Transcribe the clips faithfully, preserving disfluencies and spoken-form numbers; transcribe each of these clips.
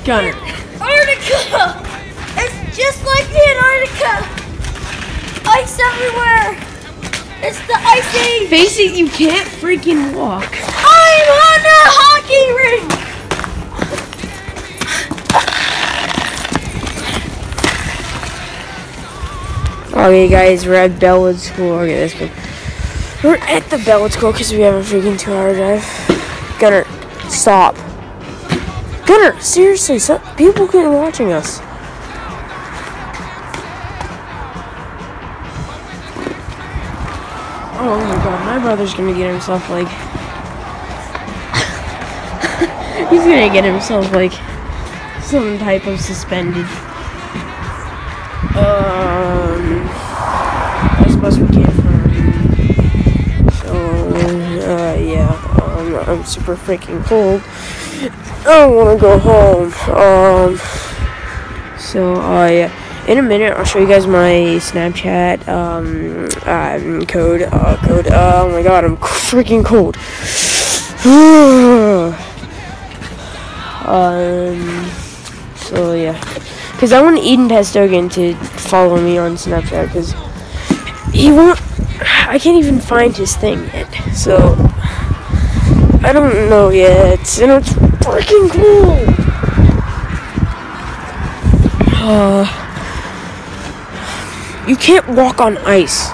Gunner. Antarctica! It's just like the Antarctica! Ice everywhere! It's the ice age! Face it, you can't freaking walk. I'm on a hockey rink! Okay, guys, we're at Bellwood School. Okay, let's go. We're at the Bellwood School because we have a freaking two-hour drive. Gunner, stop. Gunner, seriously, so people keep watching us. Oh my god, my brother's gonna get himself like... He's gonna get himself like some type of suspended. Um, I suppose we can't find. So, uh, yeah, um, I'm super freaking cold. I don't want to go home. Um, so, uh, yeah, in a minute, I'll show you guys my Snapchat, um, um code, uh, code, uh, oh my god, I'm freaking cold. um, so, yeah. Because I want Eden Pastogan to follow me on Snapchat, because he won't, I can't even find his thing yet, so, I don't know yet, and it's freaking cool. Uh, you can't walk on ice.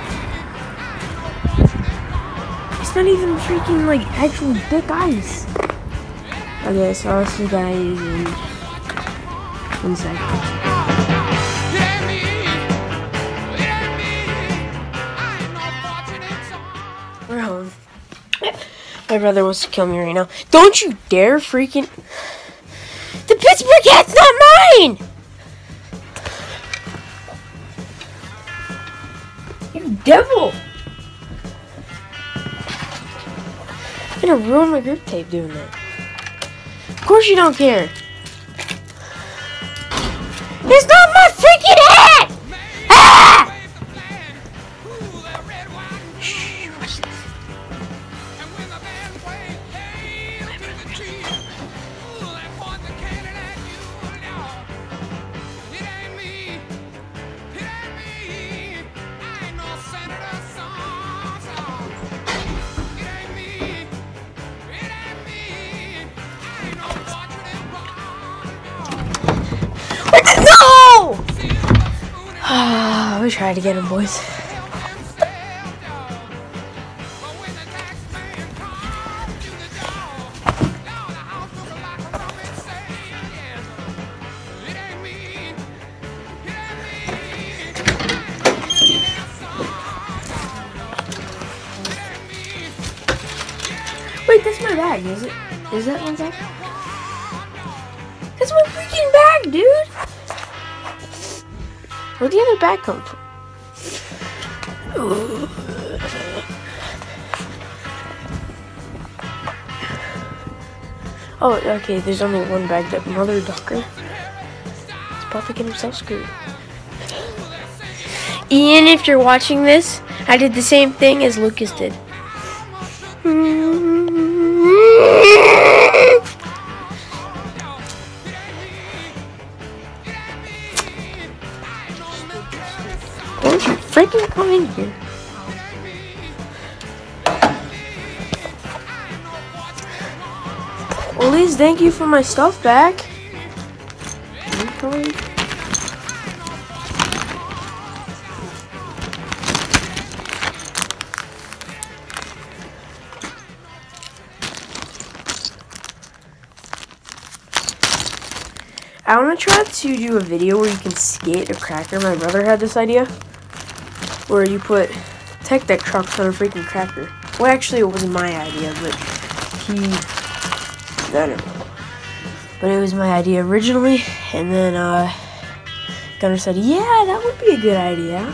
It's not even freaking, like, actual thick ice. Okay, so I'll see you guys in one second. We're home. My brother wants to kill me right now. Don't you dare freaking... The Pittsburgh hat's not mine! You devil! I'm gonna ruin my grip tape doing that. Of course you don't care. It's not my freaking hat! Ah! Shh, watch this. No! We tried to get him, boys. Wait, that's my bag, is it? Is that one bag? That's my freaking bag, dude! Where'd the other bag come from? Ooh. Oh, okay, there's only one bag. That mother ducker is about to get himself screwed. Ian, if you're watching this, I did the same thing as Lucas did. Don't you freaking come in here. Well, Liz, thank you for my stuff back. Okay. I want to try to do a video where you can skate a cracker. My brother had this idea. Where you put tech deck trucks on a freaking cracker. Well, actually, it wasn't my idea, but he... I don't know. But it was my idea originally. And then, uh... Gunner said, yeah, that would be a good idea.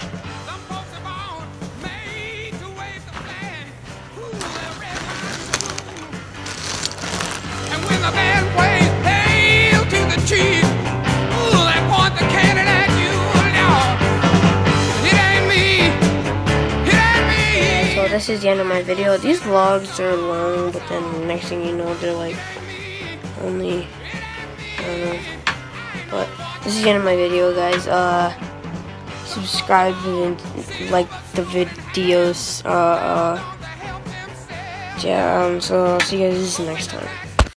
This is the end of my video. These vlogs are long, but then next thing you know, they're like only I don't know. But this is the end of my video, guys. Uh, subscribe and like the videos. Uh, uh, yeah. Um. So I'll see you guys next time.